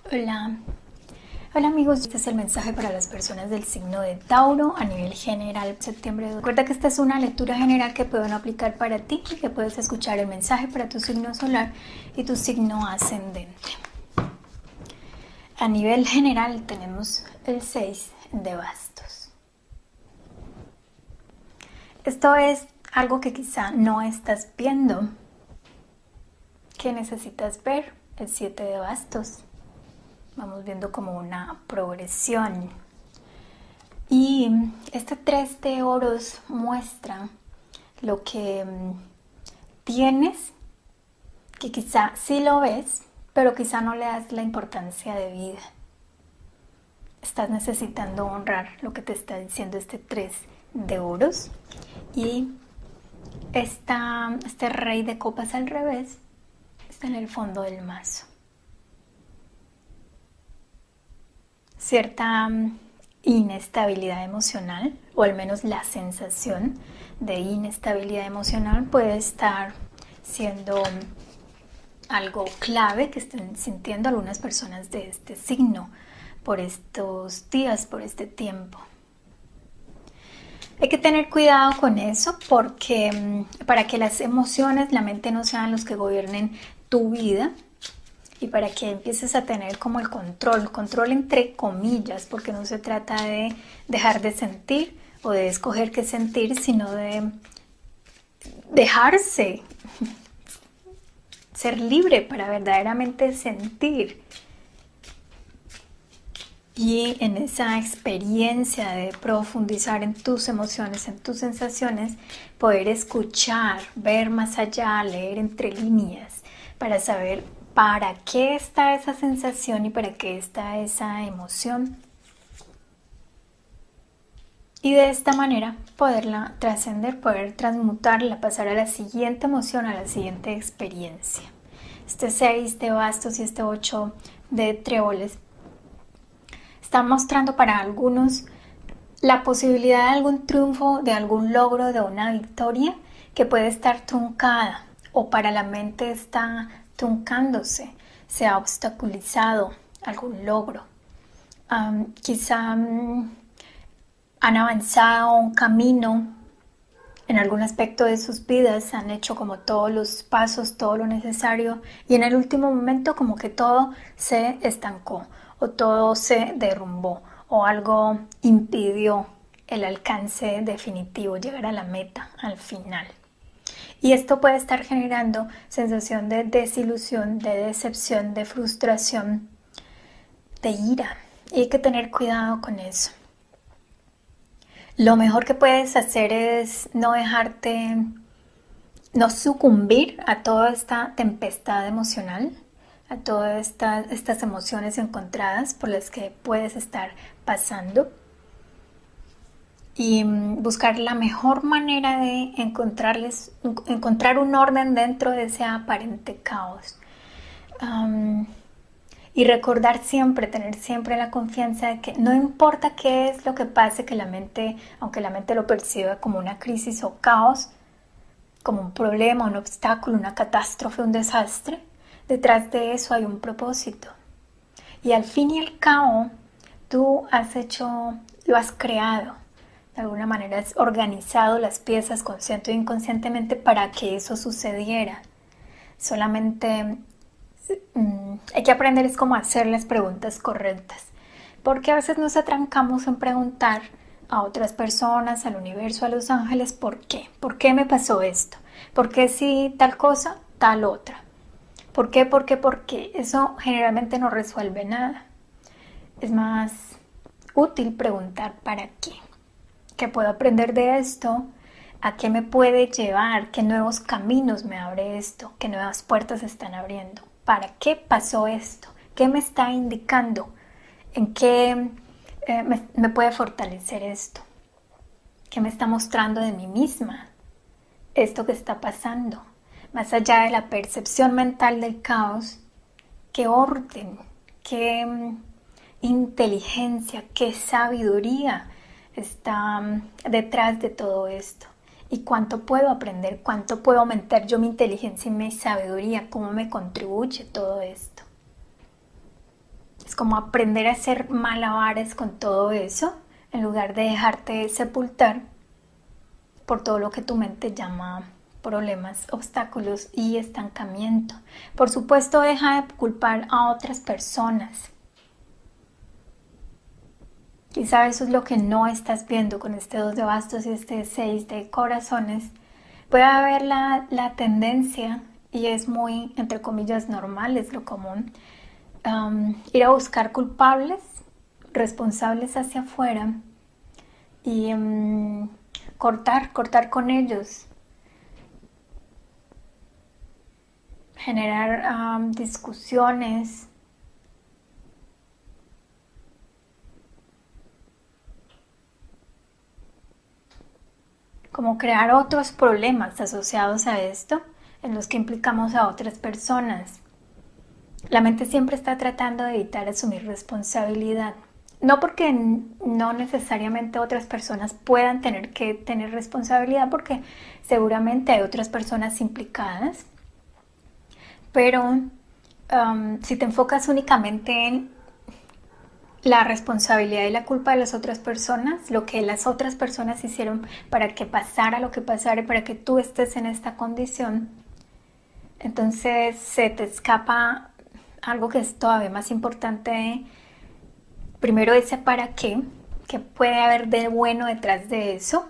Hola, hola amigos, este es el mensaje para las personas del signo de Tauro a nivel general, septiembre. Recuerda que esta es una lectura general que pueden aplicar para ti y que puedes escuchar el mensaje para tu signo solar y tu signo ascendente. A nivel general tenemos el 6 de bastos. Esto es algo que quizá no estás viendo, que necesitas ver, el 7 de bastos. Vamos viendo como una progresión. Y este 3 de oros muestra lo que tienes, que quizá sí lo ves, pero quizá no le das la importancia de vida. Estás necesitando honrar lo que te está diciendo este 3 de oros. Y este rey de copas al revés está en el fondo del mazo. Cierta inestabilidad emocional, o al menos la sensación de inestabilidad emocional puede estar siendo algo clave que estén sintiendo algunas personas de este signo por estos días, por este tiempo. Hay que tener cuidado con eso porque para que las emociones, la mente no sean los que gobiernen tu vida, y para que empieces a tener como el control entre comillas, porque no se trata de dejar de sentir o de escoger qué sentir, sino de dejarse ser libre para verdaderamente sentir. Y en esa experiencia de profundizar en tus emociones, en tus sensaciones, poder escuchar, ver más allá, leer entre líneas, para saber para qué está esa sensación y para qué está esa emoción. Y de esta manera poderla trascender, poder transmutarla, pasar a la siguiente emoción, a la siguiente experiencia. Este 6 de bastos y este 8 de tréboles están mostrando para algunos la posibilidad de algún triunfo, de algún logro, de una victoria que puede estar truncada, o para la mente está truncándose, se ha obstaculizado algún logro. Quizá han avanzado un camino en algún aspecto de sus vidas, han hecho como todos los pasos, todo lo necesario, y en el último momento como que todo se estancó o todo se derrumbó o algo impidió el alcance definitivo, llegar a la meta, al final. Y esto puede estar generando sensación de desilusión, de decepción, de frustración, de ira. Y hay que tener cuidado con eso. Lo mejor que puedes hacer es no dejarte, no sucumbir a toda esta tempestad emocional, a todas estas emociones encontradas por las que puedes estar pasando, y buscar la mejor manera de encontrar un orden dentro de ese aparente caos. Y recordar siempre, tener siempre la confianza de que no importa qué es lo que pase, que la mente, aunque la mente lo perciba como una crisis o caos, como un problema, un obstáculo, una catástrofe, un desastre, detrás de eso hay un propósito. Y al fin y al cabo, tú lo has creado. De alguna manera has organizado las piezas consciente o inconscientemente para que eso sucediera. Solamente hay que aprender es cómo hacer las preguntas correctas, porque a veces nos atrancamos en preguntar a otras personas, al universo, a los ángeles, ¿por qué? ¿Por qué me pasó esto? ¿Por qué si tal cosa, tal otra? ¿Por qué? ¿Por qué? ¿Por qué? Eso generalmente no resuelve nada. Es más útil preguntar ¿para qué? ¿Qué puedo aprender de esto? ¿A qué me puede llevar? ¿Qué nuevos caminos me abre esto? ¿Qué nuevas puertas están abriendo? ¿Para qué pasó esto? ¿Qué me está indicando? ¿En qué me puede fortalecer esto? ¿Qué me está mostrando de mí misma esto que está pasando? Más allá de la percepción mental del caos, ¿qué orden, qué inteligencia, qué sabiduría está detrás de todo esto? ¿Y cuánto puedo aprender? ¿Cuánto puedo aumentar yo mi inteligencia y mi sabiduría? ¿Cómo me contribuye todo esto? como aprender a hacer malabares con todo eso, en lugar de dejarte sepultar por todo lo que tu mente llama problemas, obstáculos y estancamiento. Por supuesto, deja de culpar a otras personas. Quizá eso es lo que no estás viendo con este 2 de bastos y este 6 de corazones. Puede haber la tendencia, y es muy, entre comillas, normal, es lo común, ir a buscar culpables, responsables hacia afuera y cortar con ellos, generar discusiones, como crear otros problemas asociados a esto en los que implicamos a otras personas. La mente siempre está tratando de evitar asumir responsabilidad. No porque no necesariamente otras personas puedan tener que tener responsabilidad, porque seguramente hay otras personas implicadas, pero si te enfocas únicamente en la responsabilidad y la culpa de las otras personas, lo que las otras personas hicieron para que pasara lo que pasara y para que tú estés en esta condición, entonces se te escapa algo que es todavía más importante. Primero ese para qué, que puede haber de bueno detrás de eso,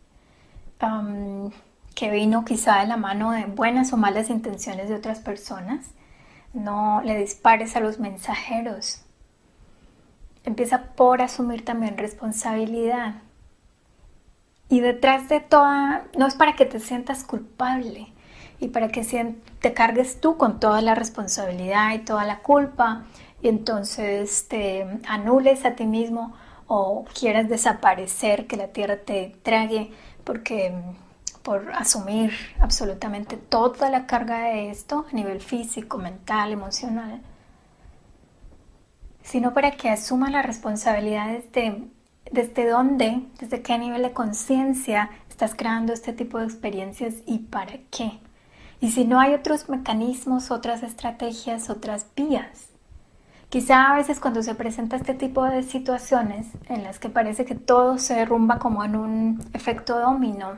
que vino quizá de la mano de buenas o malas intenciones de otras personas. No le dispares a los mensajeros. Empieza por asumir también responsabilidad. Y detrás de toda, no es para que te sientas culpable y para que te cargues tú con toda la responsabilidad y toda la culpa y entonces te anules a ti mismo o quieras desaparecer, que la tierra te trague por asumir absolutamente toda la carga de esto a nivel físico, mental, emocional, sino para que asuma la responsabilidad desde dónde, desde qué nivel de conciencia estás creando este tipo de experiencias y para qué. Y si no hay otros mecanismos, otras estrategias, otras vías. Quizá a veces cuando se presenta este tipo de situaciones en las que parece que todo se derrumba como en un efecto dominó,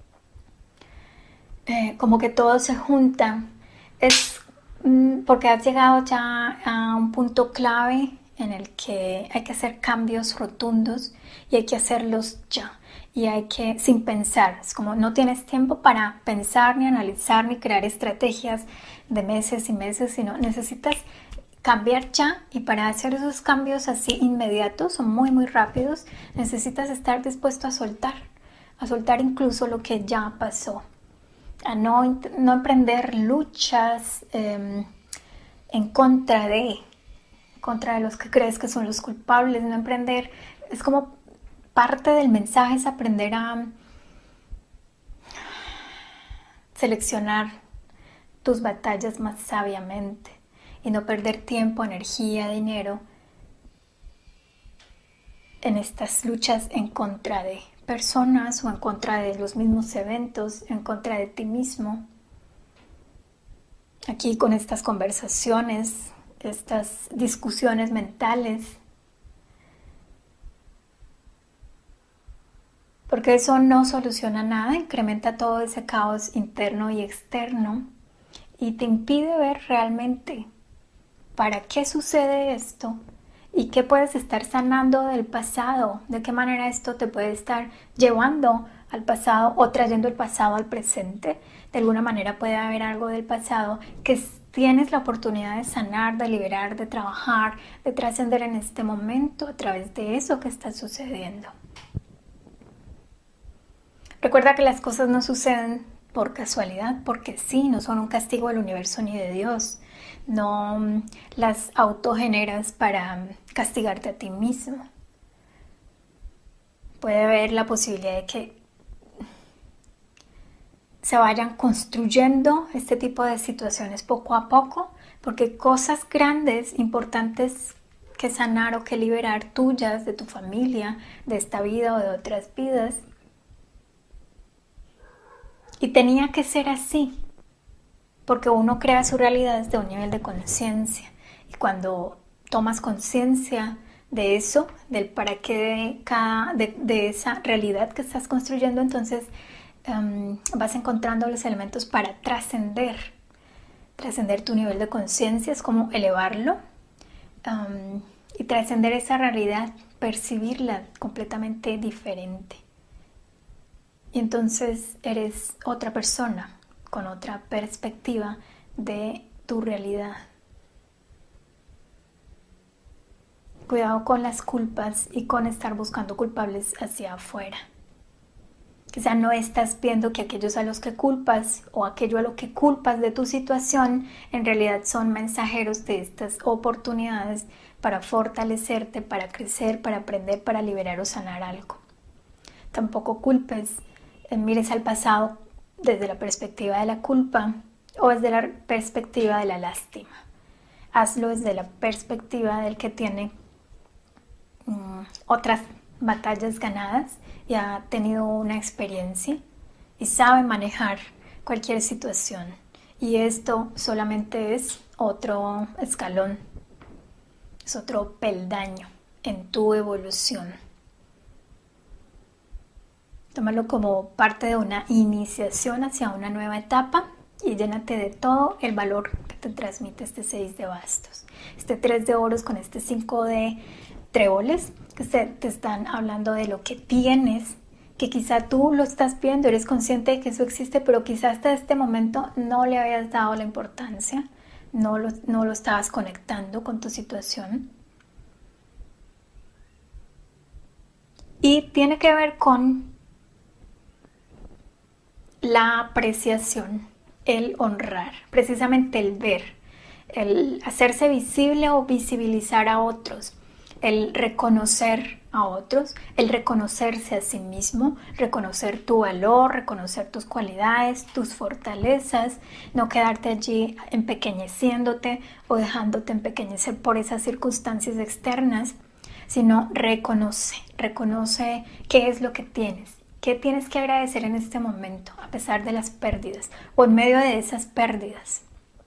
como que todo se junta, es porque has llegado ya a un punto clave en el que hay que hacer cambios rotundos y hay que hacerlos ya. Y hay que, sin pensar, es como no tienes tiempo para pensar, ni analizar, ni crear estrategias de meses y meses, sino necesitas cambiar ya, y para hacer esos cambios así inmediatos o muy muy rápidos, necesitas estar dispuesto a soltar incluso lo que ya pasó, a no emprender luchas en contra de los que crees que son los culpables, no emprender, es como parte del mensaje es aprender a seleccionar tus batallas más sabiamente y no perder tiempo, energía, dinero en estas luchas en contra de personas o en contra de los mismos eventos, en contra de ti mismo. Aquí con estas conversaciones, estas discusiones mentales, porque eso no soluciona nada, incrementa todo ese caos interno y externo y te impide ver realmente para qué sucede esto y qué puedes estar sanando del pasado, de qué manera esto te puede estar llevando al pasado o trayendo el pasado al presente. De alguna manera puede haber algo del pasado que tienes la oportunidad de sanar, de liberar, de trabajar, de trascender en este momento a través de eso que está sucediendo. Recuerda que las cosas no suceden por casualidad, porque sí, no son un castigo del universo ni de Dios. No las autogeneras para castigarte a ti mismo. Puede haber la posibilidad de que se vayan construyendo este tipo de situaciones poco a poco, porque cosas grandes, importantes que sanar o que liberar tuyas, de tu familia, de esta vida o de otras vidas. Y tenía que ser así, porque uno crea su realidad desde un nivel de conciencia. Y cuando tomas conciencia de eso, del para qué de esa realidad que estás construyendo, entonces vas encontrando los elementos para trascender tu nivel de conciencia, es como elevarlo y trascender esa realidad, percibirla completamente diferente. Y entonces eres otra persona con otra perspectiva de tu realidad. Cuidado con las culpas y con estar buscando culpables hacia afuera. Quizá no estás viendo que aquellos a los que culpas o aquello a lo que culpas de tu situación en realidad son mensajeros de estas oportunidades para fortalecerte, para crecer, para aprender, para liberar o sanar algo. Tampoco culpes, mires al pasado desde la perspectiva de la culpa o desde la perspectiva de la lástima. Hazlo desde la perspectiva del que tiene otras batallas ganadas y ha tenido una experiencia y sabe manejar cualquier situación. Y esto solamente es otro escalón, es otro peldaño en tu evolución. Tómalo como parte de una iniciación hacia una nueva etapa y llénate de todo el valor que te transmite este 6 de bastos. Este 3 de oros con este 5 de tréboles que te están hablando de lo que tienes, que quizá tú lo estás viendo, eres consciente de que eso existe, pero quizá hasta este momento no le habías dado la importancia, no lo estabas conectando con tu situación. Y tiene que ver con la apreciación, el honrar, precisamente el ver, el hacerse visible o visibilizar a otros, el reconocer a otros, el reconocerse a sí mismo, reconocer tu valor, reconocer tus cualidades, tus fortalezas, no quedarte allí empequeñeciéndote o dejándote empequeñecer por esas circunstancias externas, sino reconoce qué es lo que tienes. ¿Qué tienes que agradecer en este momento, a pesar de las pérdidas o en medio de esas pérdidas?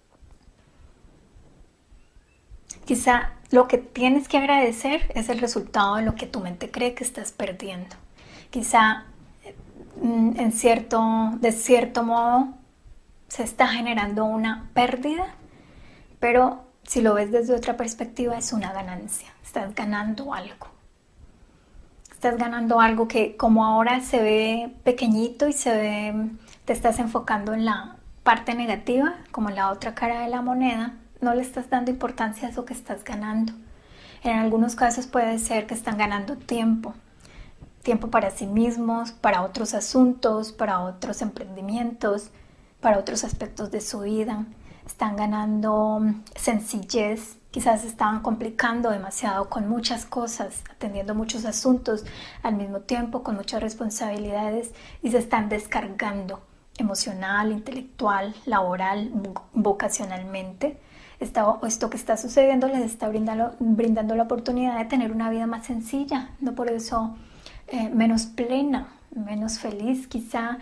Quizá lo que tienes que agradecer es el resultado de lo que tu mente cree que estás perdiendo. Quizá de cierto modo se está generando una pérdida, pero si lo ves desde otra perspectiva es una ganancia. Estás ganando algo. Estás ganando algo que como ahora se ve pequeñito y te estás enfocando en la parte negativa, como en la otra cara de la moneda, no le estás dando importancia a eso que estás ganando. En algunos casos puede ser que están ganando tiempo para sí mismos, para otros asuntos, para otros emprendimientos, para otros aspectos de su vida. Están ganando sencillez. Quizás estaban complicando demasiado con muchas cosas, atendiendo muchos asuntos al mismo tiempo, con muchas responsabilidades y se están descargando emocional, intelectual, laboral, vocacionalmente. Esto que está sucediendo les está brindando la oportunidad de tener una vida más sencilla, no por eso menos plena, menos feliz. Quizá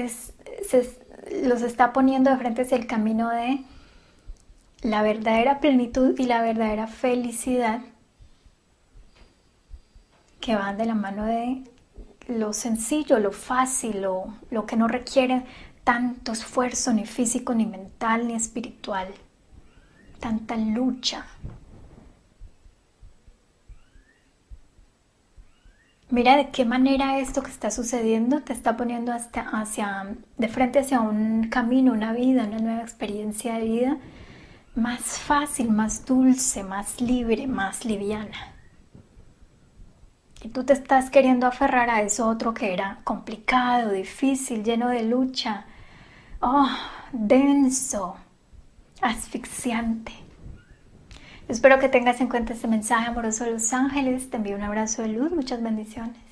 los está poniendo de frente hacia el camino de la verdadera plenitud y la verdadera felicidad, que van de la mano de lo sencillo, lo fácil, lo que no requiere tanto esfuerzo ni físico, ni mental, ni espiritual, tanta lucha. Mira de qué manera esto que está sucediendo te está poniendo de frente hacia un camino, una vida, una nueva experiencia de vida más fácil, más dulce, más libre, más liviana. Y tú te estás queriendo aferrar a eso otro que era complicado, difícil, lleno de lucha, denso, asfixiante. Espero que tengas en cuenta este mensaje amoroso de los ángeles. Te envío un abrazo de luz, muchas bendiciones.